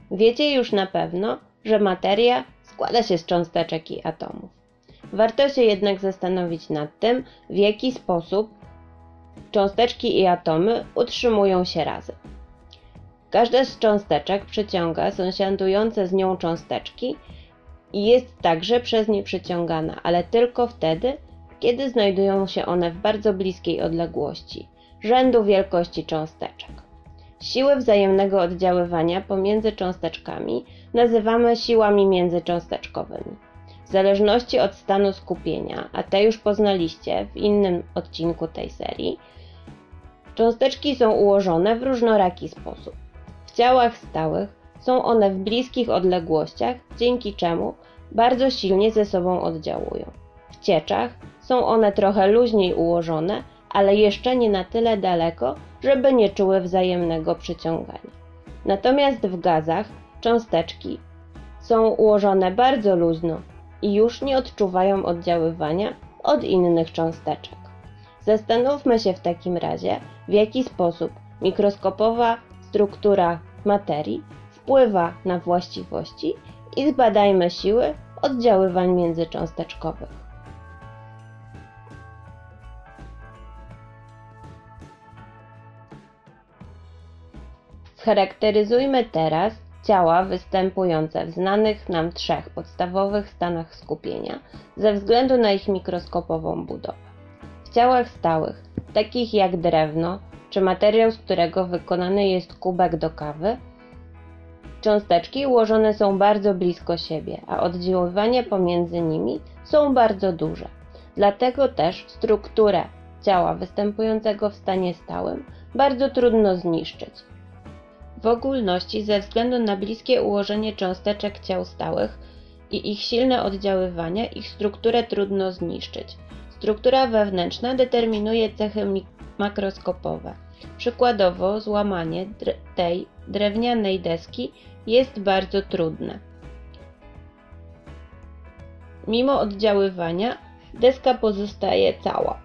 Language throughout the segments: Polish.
Wiecie już na pewno, że materia składa się z cząsteczek i atomów. Warto się jednak zastanowić nad tym, w jaki sposób cząsteczki i atomy utrzymują się razem. Każda z cząsteczek przyciąga sąsiadujące z nią cząsteczki i jest także przez nie przyciągana, ale tylko wtedy, kiedy znajdują się one w bardzo bliskiej odległości, rzędu wielkości cząsteczek. Siły wzajemnego oddziaływania pomiędzy cząsteczkami nazywamy siłami międzycząsteczkowymi. W zależności od stanu skupienia, a te już poznaliście w innym odcinku tej serii, cząsteczki są ułożone w różnoraki sposób. W ciałach stałych są one w bliskich odległościach, dzięki czemu bardzo silnie ze sobą oddziałują. W cieczach są one trochę luźniej ułożone, ale jeszcze nie na tyle daleko, żeby nie czuły wzajemnego przyciągania. Natomiast w gazach cząsteczki są ułożone bardzo luźno i już nie odczuwają oddziaływania od innych cząsteczek. Zastanówmy się w takim razie, w jaki sposób mikroskopowa struktura materii wpływa na właściwości i zbadajmy siły oddziaływań międzycząsteczkowych. Scharakteryzujmy teraz ciała występujące w znanych nam trzech podstawowych stanach skupienia ze względu na ich mikroskopową budowę. W ciałach stałych, takich jak drewno czy materiał, z którego wykonany jest kubek do kawy, cząsteczki ułożone są bardzo blisko siebie, a oddziaływania pomiędzy nimi są bardzo duże. Dlatego też strukturę ciała występującego w stanie stałym bardzo trudno zniszczyć. W ogólności ze względu na bliskie ułożenie cząsteczek ciał stałych i ich silne oddziaływania, ich strukturę trudno zniszczyć. Struktura wewnętrzna determinuje cechy makroskopowe. Przykładowo złamanie tej drewnianej deski jest bardzo trudne. Mimo oddziaływania deska pozostaje cała.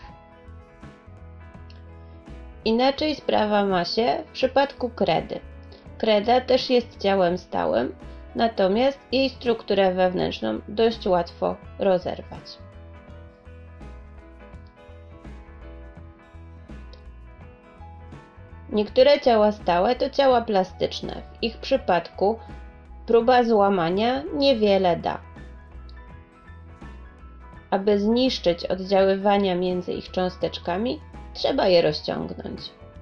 Inaczej sprawa ma się w przypadku kredy. Kreda też jest ciałem stałym, natomiast jej strukturę wewnętrzną dość łatwo rozerwać. Niektóre ciała stałe to ciała plastyczne. W ich przypadku próba złamania niewiele da. Aby zniszczyć oddziaływania między ich cząsteczkami, trzeba je rozciągnąć.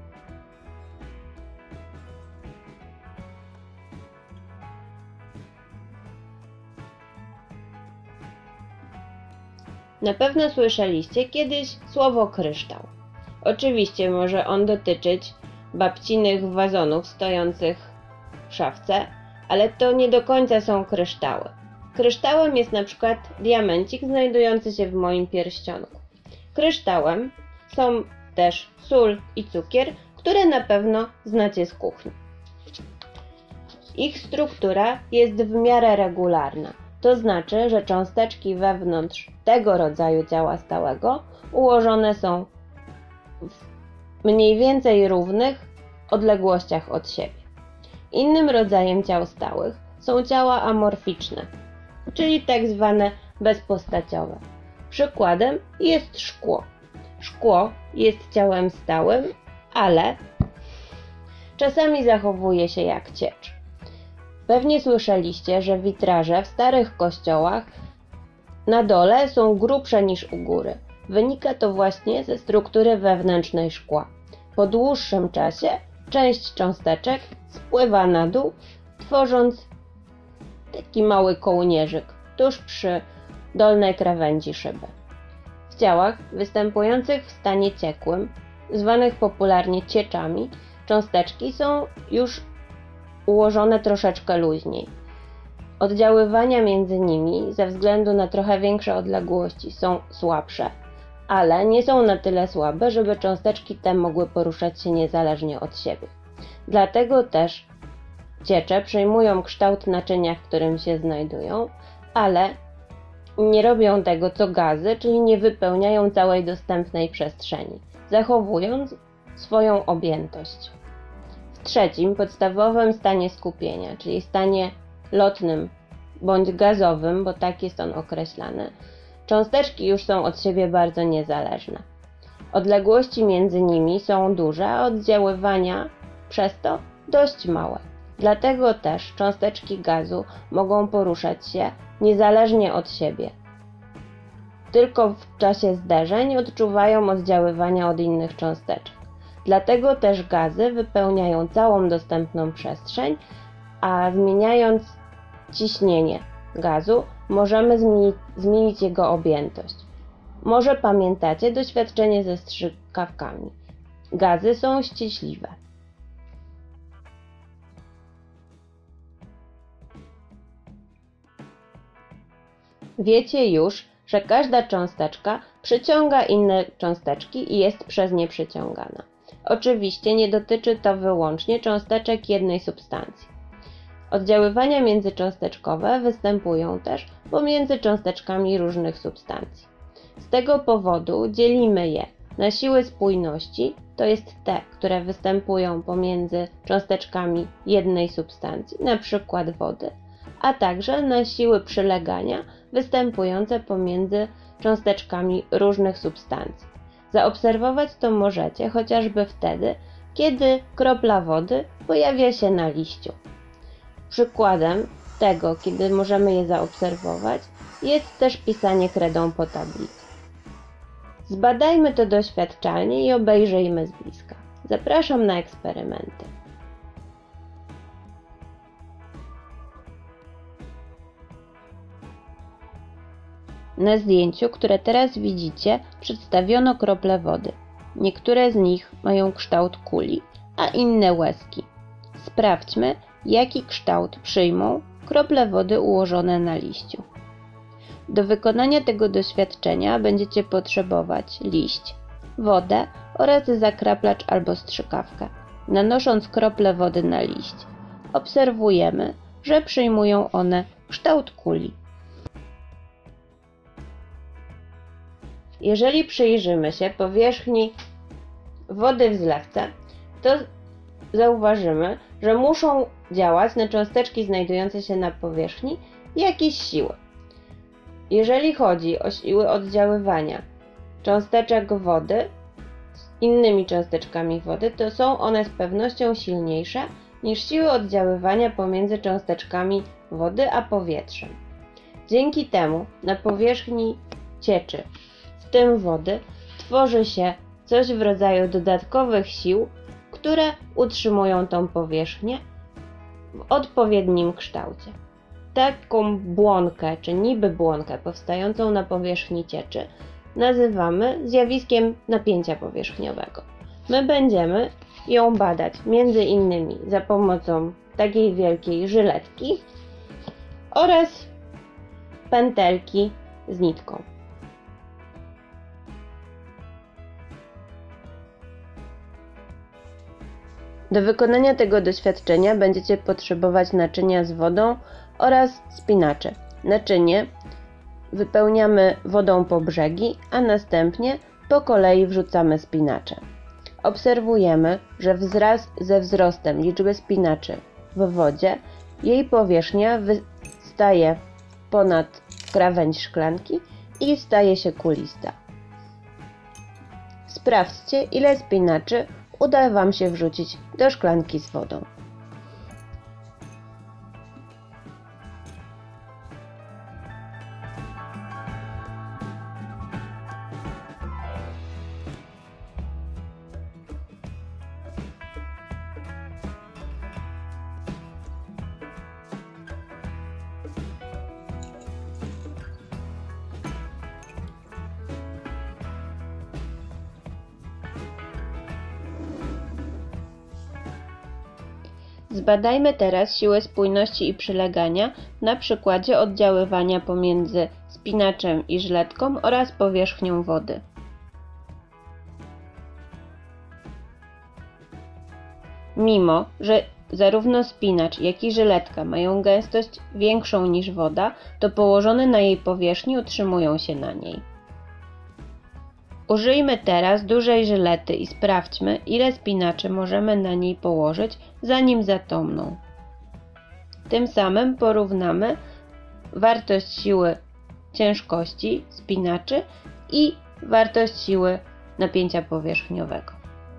Na pewno słyszeliście kiedyś słowo kryształ. Oczywiście może on dotyczyć babcinych wazonów stojących w szafce, ale to nie do końca są kryształy. Kryształem jest na przykład diamencik znajdujący się w moim pierścionku. Kryształem są też sól i cukier, które na pewno znacie z kuchni. Ich struktura jest w miarę regularna. To znaczy, że cząsteczki wewnątrz tego rodzaju ciała stałego ułożone są w mniej więcej równych odległościach od siebie. Innym rodzajem ciał stałych są ciała amorficzne, czyli tak zwane bezpostaciowe. Przykładem jest szkło. Szkło jest ciałem stałym, ale czasami zachowuje się jak ciecz. Pewnie słyszeliście, że witraże w starych kościołach na dole są grubsze niż u góry. Wynika to właśnie ze struktury wewnętrznej szkła. Po dłuższym czasie część cząsteczek spływa na dół, tworząc taki mały kołnierzyk tuż przy dolnej krawędzi szyby. W ciałach występujących w stanie ciekłym, zwanych popularnie cieczami, cząsteczki są już ułożone troszeczkę luźniej. Oddziaływania między nimi ze względu na trochę większe odległości są słabsze, ale nie są na tyle słabe, żeby cząsteczki te mogły poruszać się niezależnie od siebie. Dlatego też ciecze przyjmują kształt naczynia, w którym się znajdują, ale nie robią tego co gazy, czyli nie wypełniają całej dostępnej przestrzeni, zachowując swoją objętość. W W trzecim, podstawowym stanie skupienia, czyli stanie lotnym bądź gazowym, bo tak jest on określany, cząsteczki już są od siebie bardzo niezależne. Odległości między nimi są duże, a oddziaływania przez to dość małe. Dlatego też cząsteczki gazu mogą poruszać się niezależnie od siebie. Tylko w czasie zderzeń odczuwają oddziaływania od innych cząsteczek. Dlatego też gazy wypełniają całą dostępną przestrzeń, a zmieniając ciśnienie gazu możemy zmienić jego objętość. Może pamiętacie doświadczenie ze strzykawkami. Gazy są ściśliwe. Wiecie już, że każda cząsteczka przyciąga inne cząsteczki i jest przez nie przyciągana. Oczywiście nie dotyczy to wyłącznie cząsteczek jednej substancji. Oddziaływania międzycząsteczkowe występują też pomiędzy cząsteczkami różnych substancji. Z tego powodu dzielimy je na siły spójności, to jest te, które występują pomiędzy cząsteczkami jednej substancji, np. wody, a także na siły przylegania występujące pomiędzy cząsteczkami różnych substancji. Zaobserwować to możecie chociażby wtedy, kiedy kropla wody pojawia się na liściu. Przykładem tego, kiedy możemy je zaobserwować, jest też pisanie kredą po tablicy. Zbadajmy to doświadczalnie i obejrzyjmy z bliska. Zapraszam na eksperymenty. Na zdjęciu, które teraz widzicie, przedstawiono krople wody. Niektóre z nich mają kształt kuli, a inne łezki. Sprawdźmy, jaki kształt przyjmą krople wody ułożone na liściu. Do wykonania tego doświadczenia będziecie potrzebować liść, wodę oraz zakraplacz albo strzykawkę. Nanosząc krople wody na liść, obserwujemy, że przyjmują one kształt kuli. Jeżeli przyjrzymy się powierzchni wody w zlewce, to zauważymy, że muszą działać na cząsteczki znajdujące się na powierzchni jakieś siły. Jeżeli chodzi o siły oddziaływania cząsteczek wody z innymi cząsteczkami wody, to są one z pewnością silniejsze niż siły oddziaływania pomiędzy cząsteczkami wody a powietrzem. Dzięki temu na powierzchni cieczy, w tym wody, tworzy się coś w rodzaju dodatkowych sił, które utrzymują tą powierzchnię w odpowiednim kształcie. Taką błonkę, czy niby błonkę powstającą na powierzchni cieczy nazywamy zjawiskiem napięcia powierzchniowego. My będziemy ją badać między innymi za pomocą takiej wielkiej żyletki oraz pętelki z nitką. Do wykonania tego doświadczenia będziecie potrzebować naczynia z wodą oraz spinacze. Naczynie wypełniamy wodą po brzegi, a następnie po kolei wrzucamy spinacze. Obserwujemy, że wraz ze wzrostem liczby spinaczy w wodzie jej powierzchnia wystaje ponad krawędź szklanki i staje się kulista. Sprawdźcie, ile spinaczy uda Wam się wrzucić do szklanki z wodą. Zbadajmy teraz siłę spójności i przylegania na przykładzie oddziaływania pomiędzy spinaczem i żyletką oraz powierzchnią wody. Mimo że zarówno spinacz, jak i żyletka mają gęstość większą niż woda, to położone na jej powierzchni utrzymują się na niej. Użyjmy teraz dużej żylety i sprawdźmy, ile spinaczy możemy na niej położyć, zanim zatomną. Tym samym porównamy wartość siły ciężkości spinaczy i wartość siły napięcia powierzchniowego.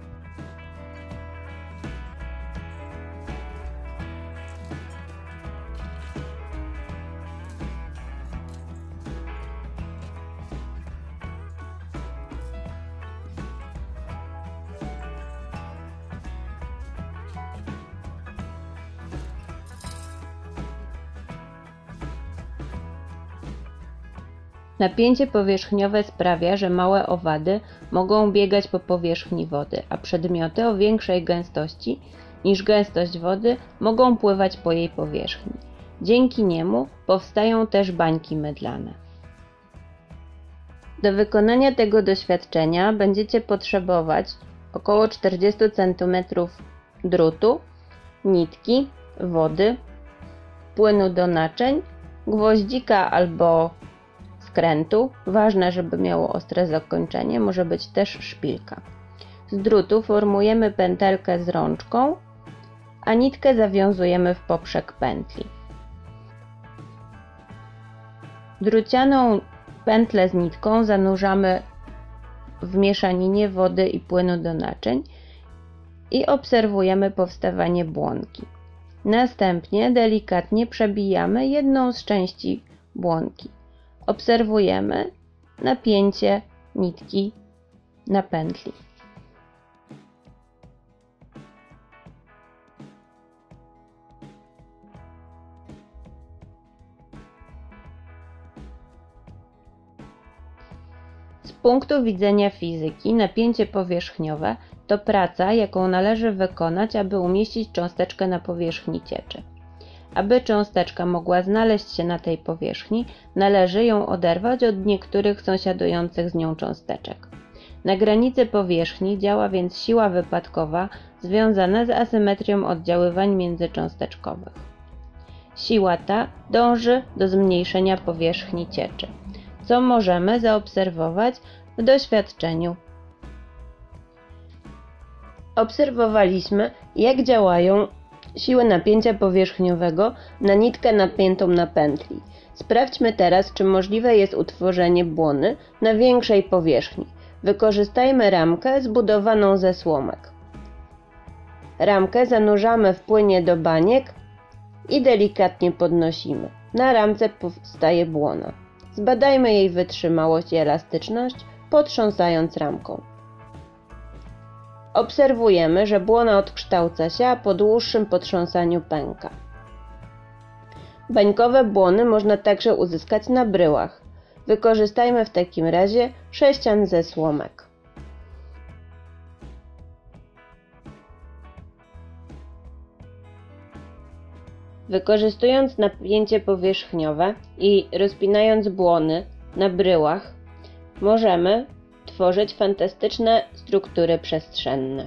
Napięcie powierzchniowe sprawia, że małe owady mogą biegać po powierzchni wody, a przedmioty o większej gęstości niż gęstość wody mogą pływać po jej powierzchni. Dzięki niemu powstają też bańki mydlane. Do wykonania tego doświadczenia będziecie potrzebować około 40 cm drutu, nitki, wody, płynu do naczyń, gwoździka albo skrętu, ważne, żeby miało ostre zakończenie, może być też szpilka. Z drutu formujemy pętelkę z rączką, a nitkę zawiązujemy w poprzek pętli. Drucianą pętlę z nitką zanurzamy w mieszaninie wody i płynu do naczyń i obserwujemy powstawanie błonki. Następnie delikatnie przebijamy jedną z części błonki. Obserwujemy napięcie nitki na pętli. Z punktu widzenia fizyki, napięcie powierzchniowe to praca, jaką należy wykonać, aby umieścić cząsteczkę na powierzchni cieczy. Aby cząsteczka mogła znaleźć się na tej powierzchni, należy ją oderwać od niektórych sąsiadujących z nią cząsteczek. Na granicy powierzchni działa więc siła wypadkowa związana z asymetrią oddziaływań międzycząsteczkowych. Siła ta dąży do zmniejszenia powierzchni cieczy, co możemy zaobserwować w doświadczeniu. Obserwowaliśmy, jak działają siły napięcia powierzchniowego na nitkę napiętą na pętli. Sprawdźmy teraz, czy możliwe jest utworzenie błony na większej powierzchni. Wykorzystajmy ramkę zbudowaną ze słomek. Ramkę zanurzamy w płynie do baniek i delikatnie podnosimy. Na ramce powstaje błona. Zbadajmy jej wytrzymałość i elastyczność, potrząsając ramką. Obserwujemy, że błona odkształca się, a po dłuższym potrząsaniu pęka. Bańkowe błony można także uzyskać na bryłach. Wykorzystajmy w takim razie sześcian ze słomek. Wykorzystując napięcie powierzchniowe i rozpinając błony na bryłach, możemy tworzyć fantastyczne struktury przestrzenne.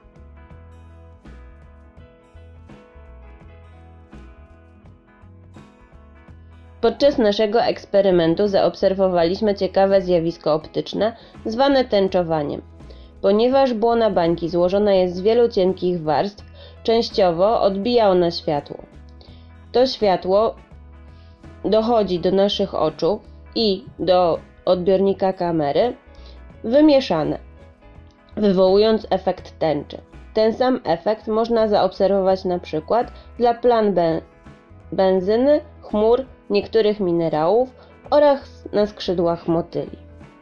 Podczas naszego eksperymentu zaobserwowaliśmy ciekawe zjawisko optyczne zwane tęczowaniem. Ponieważ błona bańki złożona jest z wielu cienkich warstw, częściowo odbija ona światło. To światło dochodzi do naszych oczu i do odbiornika kamery wymieszane, wywołując efekt tęczy. Ten sam efekt można zaobserwować na przykład dla plam benzyny, chmur, niektórych minerałów oraz na skrzydłach motyli.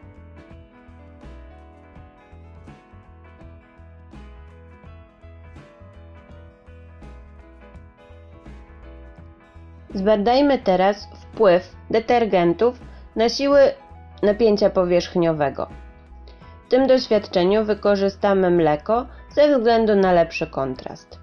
Zbadajmy teraz wpływ detergentów na siły napięcia powierzchniowego. W tym doświadczeniu wykorzystamy mleko ze względu na lepszy kontrast.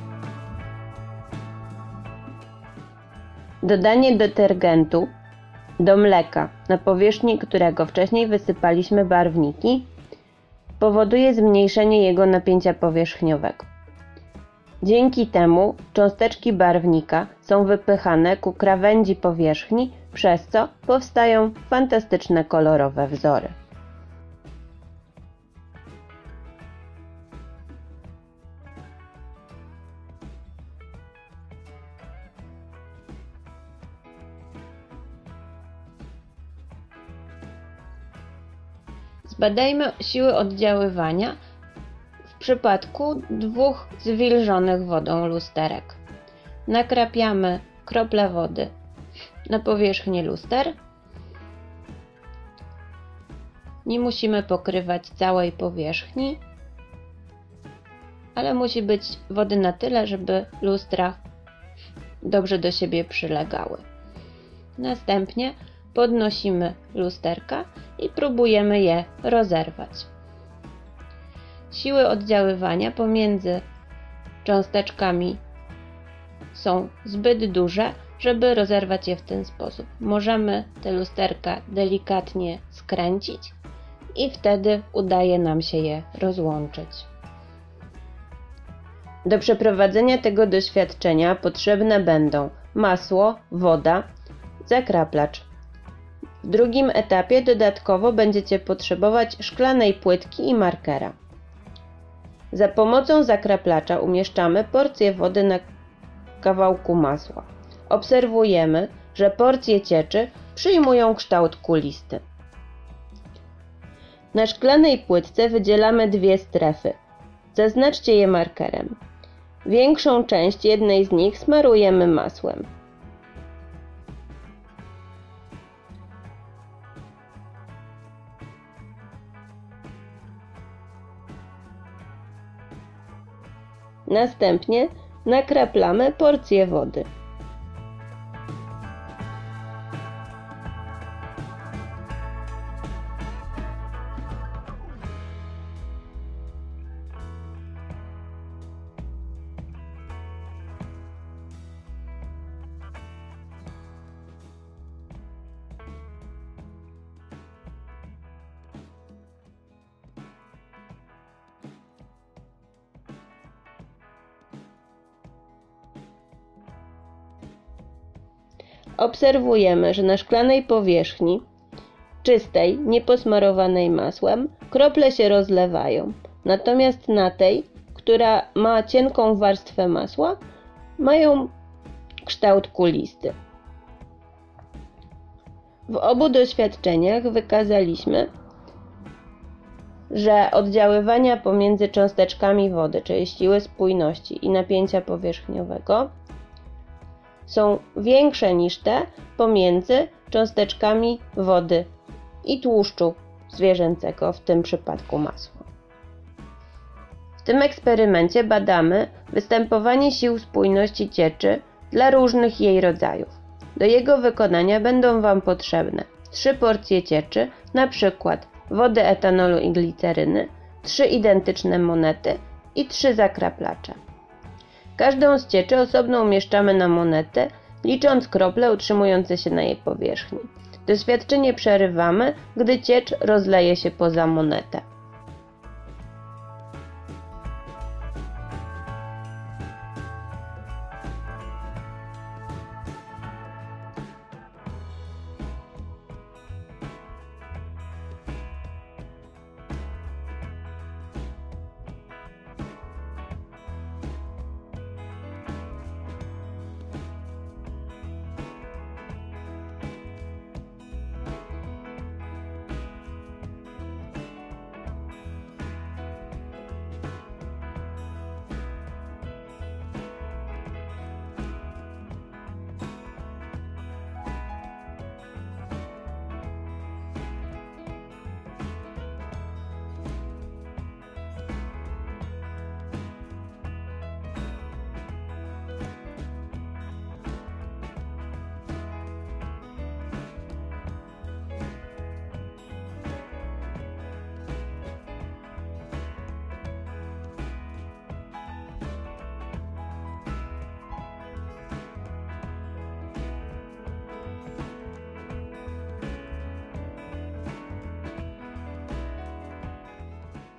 Dodanie detergentu do mleka, na powierzchni którego wcześniej wysypaliśmy barwniki, powoduje zmniejszenie jego napięcia powierzchniowego. Dzięki temu cząsteczki barwnika są wypychane ku krawędzi powierzchni, przez co powstają fantastyczne kolorowe wzory. Zbadajmy siły oddziaływania w przypadku dwóch zwilżonych wodą lusterek. Nakrapiamy krople wody na powierzchnię luster. Nie musimy pokrywać całej powierzchni, ale musi być wody na tyle, żeby lustra dobrze do siebie przylegały. Następnie podnosimy lusterka i próbujemy je rozerwać. Siły oddziaływania pomiędzy cząsteczkami są zbyt duże, żeby rozerwać je w ten sposób. Możemy te lusterka delikatnie skręcić i wtedy udaje nam się je rozłączyć. Do przeprowadzenia tego doświadczenia potrzebne będą masło, woda, zakraplacz. W drugim etapie dodatkowo będziecie potrzebować szklanej płytki i markera. Za pomocą zakraplacza umieszczamy porcję wody na kawałku masła. Obserwujemy, że porcje cieczy przyjmują kształt kulisty. Na szklanej płytce wydzielamy dwie strefy. Zaznaczcie je markerem. Większą część jednej z nich smarujemy masłem. Następnie nakraplamy porcję wody. Obserwujemy, że na szklanej powierzchni, czystej, nieposmarowanej masłem, krople się rozlewają. Natomiast na tej, która ma cienką warstwę masła, mają kształt kulisty. W obu doświadczeniach wykazaliśmy, że oddziaływania pomiędzy cząsteczkami wody, czyli siły spójności i napięcia powierzchniowego, są większe niż te pomiędzy cząsteczkami wody i tłuszczu zwierzęcego, w tym przypadku masła. W tym eksperymencie badamy występowanie sił spójności cieczy dla różnych jej rodzajów. Do jego wykonania będą Wam potrzebne 3 porcje cieczy, np. wody, etanolu i gliceryny, 3 identyczne monety i 3 zakraplacze. Każdą z cieczy osobno umieszczamy na monetę, licząc krople utrzymujące się na jej powierzchni. Doświadczenie przerywamy, gdy ciecz rozleje się poza monetę.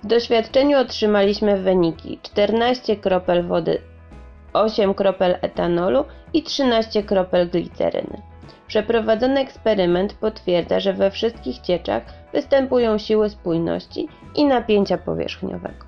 doświadczeniu otrzymaliśmy wyniki 14 kropel wody, 8 kropel etanolu i 13 kropel gliceryny. Przeprowadzony eksperyment potwierdza, że we wszystkich cieczach występują siły spójności i napięcia powierzchniowego.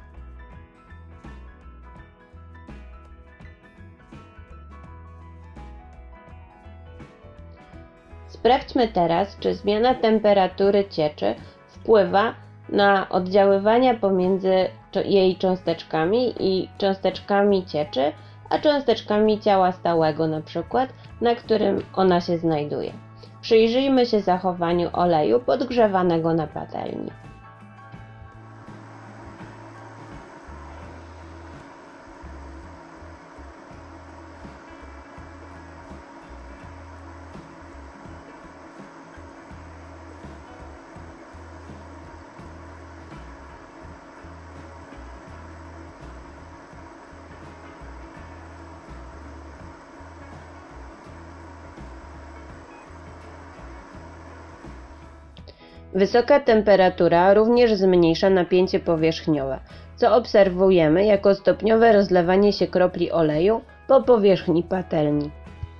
Sprawdźmy teraz, czy zmiana temperatury cieczy wpływa na oddziaływania pomiędzy jej cząsteczkami i cząsteczkami cieczy, a cząsteczkami ciała stałego, na przykład, na którym ona się znajduje. Przyjrzyjmy się zachowaniu oleju podgrzewanego na patelni. Wysoka temperatura również zmniejsza napięcie powierzchniowe, co obserwujemy jako stopniowe rozlewanie się kropli oleju po powierzchni patelni.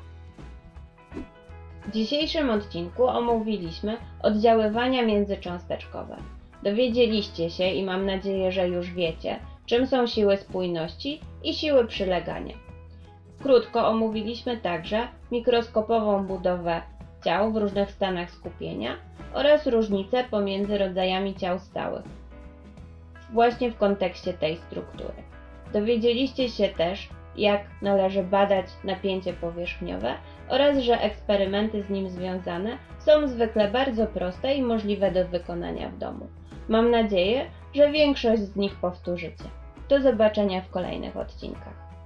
W dzisiejszym odcinku omówiliśmy oddziaływania międzycząsteczkowe. Dowiedzieliście się i mam nadzieję, że już wiecie, czym są siły spójności i siły przylegania. Krótko omówiliśmy także mikroskopową budowę ciał w różnych stanach skupienia oraz różnice pomiędzy rodzajami ciał stałych, właśnie w kontekście tej struktury. Dowiedzieliście się też, jak należy badać napięcie powierzchniowe oraz, że eksperymenty z nim związane są zwykle bardzo proste i możliwe do wykonania w domu. Mam nadzieję, że większość z nich powtórzycie. Do zobaczenia w kolejnych odcinkach.